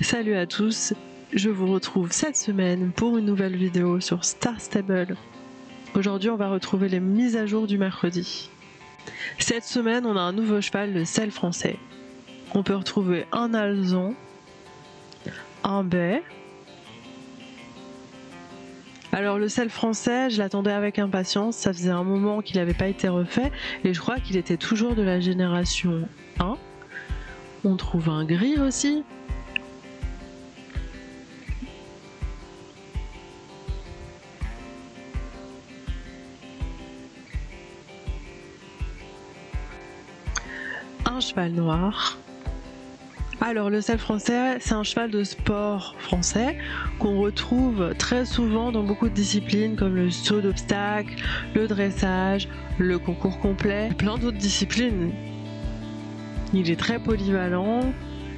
Salut à tous, je vous retrouve cette semaine pour une nouvelle vidéo sur Star Stable. Aujourd'hui on va retrouver les mises à jour du mercredi. Cette semaine on a un nouveau cheval, le sel français. On peut retrouver un alezan, un bai. Alors le sel français, je l'attendais avec impatience, ça faisait un moment qu'il n'avait pas été refait et je crois qu'il était toujours de la génération 1. On trouve un gris aussi. Un cheval noir. Alors le sel français, c'est un cheval de sport français qu'on retrouve très souvent dans beaucoup de disciplines comme le saut d'obstacles, le dressage, le concours complet, plein d'autres disciplines. Il est très polyvalent.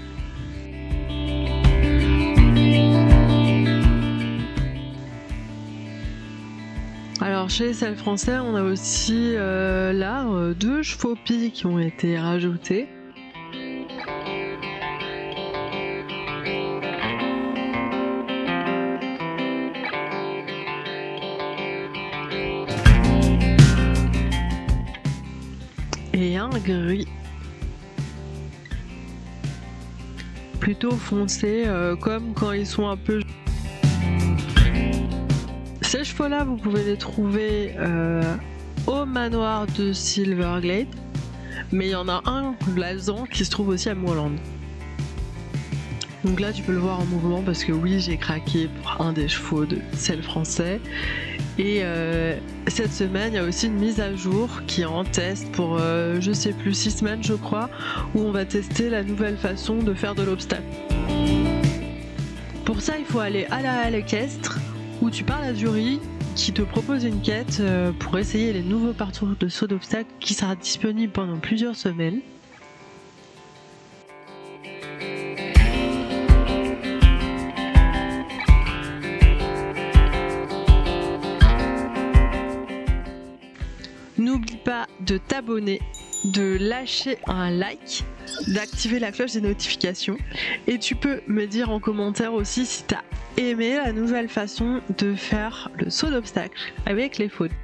Alors chez les sels français, on a aussi là 2 chevaux pis qui ont été rajoutés. Et un gris plutôt foncé, comme quand ils sont un peu... Ces chevaux là vous pouvez les trouver au manoir de Silverglade, mais il y en a un, l'alezan, qui se trouve aussi à Moorland. Donc là tu peux le voir en mouvement parce que oui, j'ai craqué pour un des chevaux de sel français. Et cette semaine il y a aussi une mise à jour qui est en test pour je sais plus 6 semaines je crois, où on va tester la nouvelle façon de faire de l'obstacle. Pour ça il faut aller à la halle équestre où tu parles à Jury qui te propose une quête pour essayer les nouveaux parcours de saut d'obstacle qui sera disponible pendant plusieurs semaines. N'oublie pas de t'abonner, de lâcher un like, d'activer la cloche des notifications et tu peux me dire en commentaire aussi si tu as aimé la nouvelle façon de faire le saut d'obstacle avec les fautes.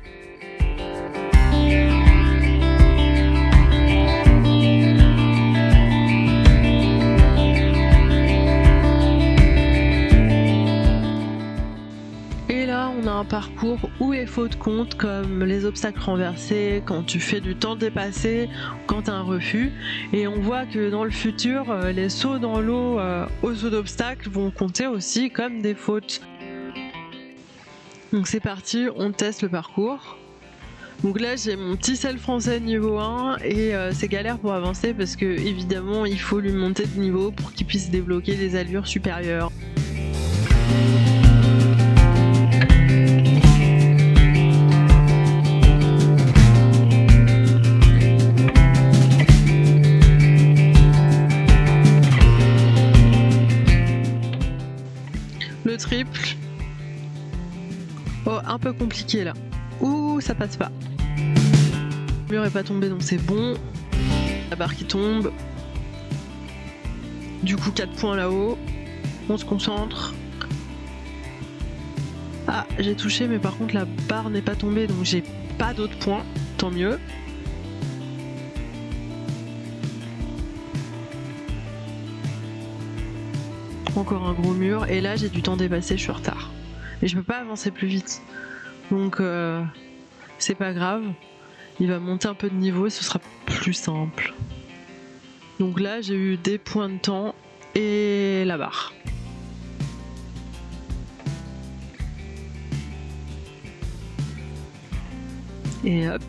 Et là on a un parcours où les fautes comptent comme les obstacles renversés, quand tu fais du temps dépassé, quand tu as un refus. Et on voit que dans le futur, les sauts dans l'eau aux sauts d'obstacles vont compter aussi comme des fautes. Donc c'est parti, on teste le parcours. Donc là j'ai mon petit sel français niveau 1 et c'est galère pour avancer parce que évidemment il faut lui monter de niveau pour qu'il puisse débloquer les allures supérieures. Le triple, oh un peu compliqué là, ouh ça passe pas. Le mur est pas tombé donc c'est bon. La barre qui tombe, du coup 4 points là-haut, on se concentre. Ah j'ai touché mais par contre la barre n'est pas tombée donc j'ai pas d'autres points, tant mieux. Encore un gros mur et là j'ai du temps dépassé, je suis en retard et je peux pas avancer plus vite donc c'est pas grave, il va monter un peu de niveau et ce sera plus simple. Donc là j'ai eu des points de temps et la barre. Et hop,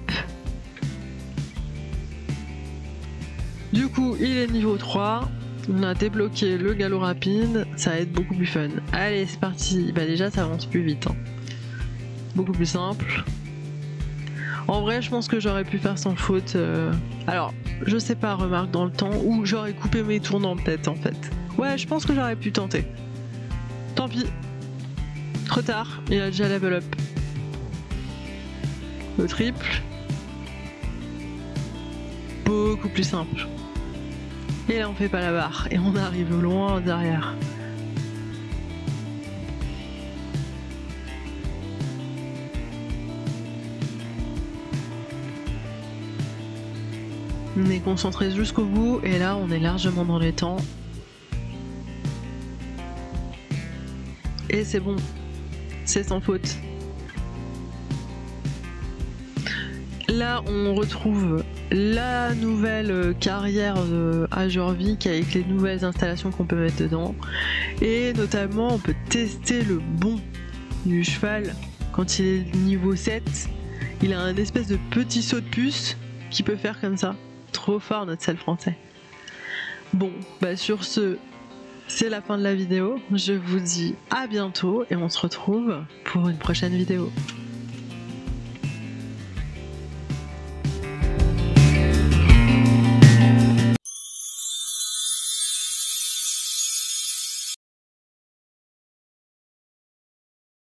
du coup il est niveau 3. On a débloqué le galop rapide, ça va être beaucoup plus fun. Allez c'est parti, bah déjà ça avance plus vite, hein. Beaucoup plus simple. En vrai je pense que j'aurais pu faire sans faute. Alors je sais pas, remarque dans le temps, ou j'aurais coupé mes tournants peut-être en fait. Ouais je pense que j'aurais pu tenter. Tant pis. Trop tard, il a déjà level up. Le triple. Beaucoup plus simple. Et là on fait pas la barre et on arrive loin derrière. On est concentré jusqu'au bout et là on est largement dans les temps. Et c'est bon, c'est sans faute. Là on retrouve la nouvelle carrière de Azurvik avec les nouvelles installations qu'on peut mettre dedans. Et notamment on peut tester le bond du cheval quand il est niveau 7. Il a un espèce de petit saut de puce qu'il peut faire comme ça. Trop fort notre selle français. Bon, bah sur ce, c'est la fin de la vidéo. Je vous dis à bientôt et on se retrouve pour une prochaine vidéo.